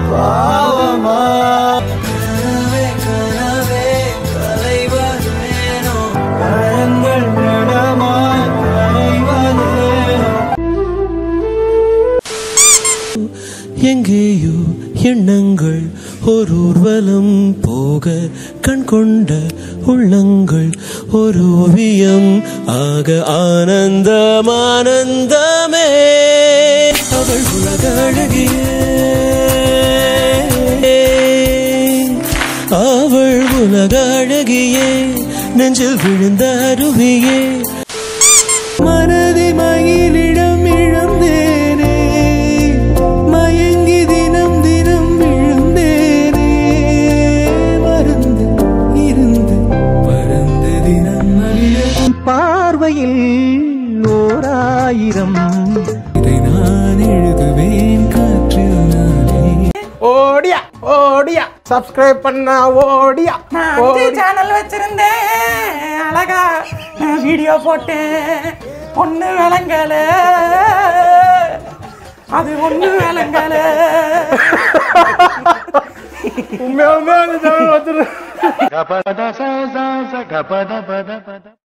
பாவமா எங்கேயோ எண்ணங்கள் ஒரு ஊர்வலம் போக கண் கொண்ட உள்ளங்கள் ஒரு ஓவியம் ஆக ஆனந்தம் ஆனந்தமே அவள் உலக அழகியே அவள் உலக அழகியே நெஞ்சில் விழுந்த அருவியே மனதி மயிலிடம் இழந்தேனே மயங்கி தினம் தினம் விழுந்தேனே மறந்து இருந்து பறந்து தினம் பார்வையில் 1000 இதை நான் எழுதுவேன் காற்றில் நானே ஓடியா ஓடியா சப்ஸ்கிரைப் பண்ணா ஓடியா சேனல் வச்சிருந்தேன் அழகா வீடியோ போட்டேன் ஒண்ணு விளங்கல அது ஒண்ணு விளங்கல உண்மையாலுமே அந்த சேனல் வச்சிருக்கேன்